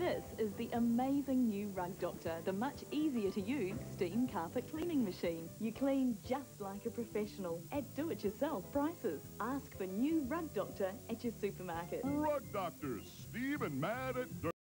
This is the amazing new Rug Doctor, the much easier to use steam carpet cleaning machine. You clean just like a professional at do-it-yourself prices. Ask for new Rug Doctor at your supermarket. Rug Doctors, Steve and Matt at Dirt.